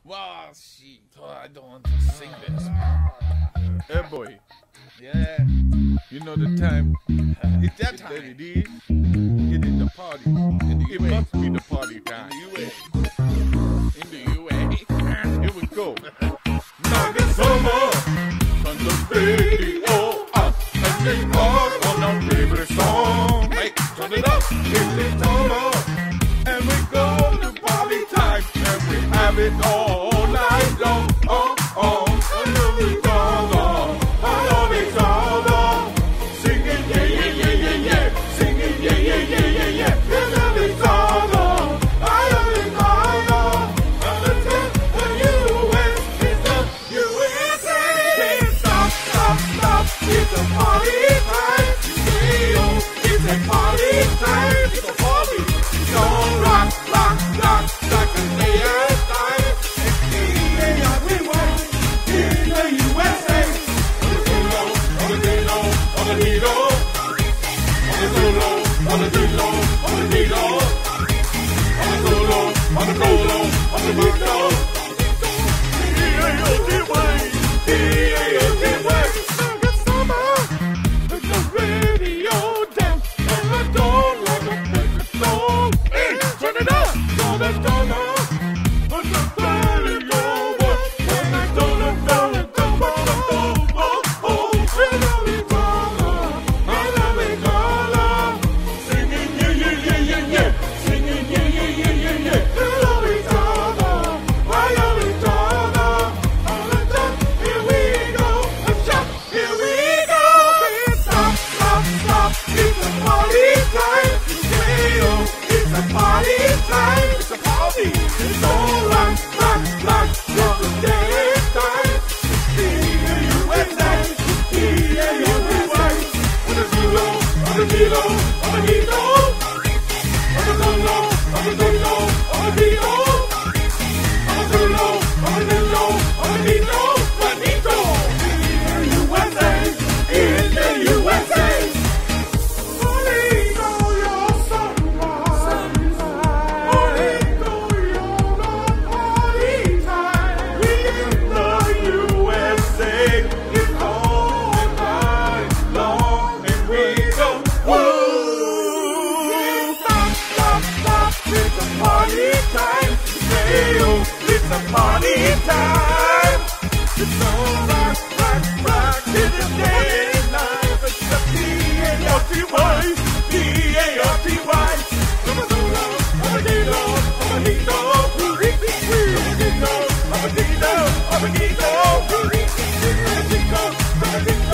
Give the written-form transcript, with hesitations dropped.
Well, shit, I don't want to sing this. Hey boy, Yeah. you know the time. It's that That time. it is. It is the party. It must be the party time. In the UA. Here we go. Now it's summer. Turn the radio up and sing hard on our favorite song. Hey, turn it up. It's summer. And we go to party time. And we have it all night long. Oh, oh. I love it all on. I love it all on. Singing, yeah, yeah, yeah, yeah, yeah. Singing, yeah, yeah, yeah, yeah, yeah. I love it all on. I love it all on. On the tip of US, it's the USA. Can't stop, stop, stop. It's a party time. It's a party time. It's a party. So rock, rock, rock, like a day and night. And we went in the USA. On the Dino, on the Dino, on the Solo, on the Dino, on the Dino, on the Solo, on the Colo, on the Dino. It's summer, put the radio down, and I don't like to play the song. Hey, turn it up, so that's summer. Put the radio up, and I don't like to oh, oh, I love it all, I love it all. Singing, yeah, yeah, yeah, yeah, yeah. Singing, yeah, yeah, yeah, yeah, yeah. I love it all, I love it all. All the time, here we go, shop, here we go. Stop, stop, stop, it's a party time. It's a party time. It's a party. It's all rock, rock, rock. It's a dance time. The USA, the USA. On the Dino, on the Dino, on the Dino, on the Dino, on the Dino, on the Dino, on the Dino, on the Dino, on the Dino, Juanito. The USA, in the USA. Juanito, your sunrise. Juanito, you're the party time. We in the USA. It's all night long, and we go woo. Stop, stop, stop. It's a party time. It's a party time. It's all rock, rock, rock. It's a day and night. It's the P-A-R-T-Y. P-A-R-T-Y. I'm a solo, I'm a Dino, I'm a Dino. I'm a Dino, I'm a Dino, I'm a Dino. I'm a Dino, I'm a Dino.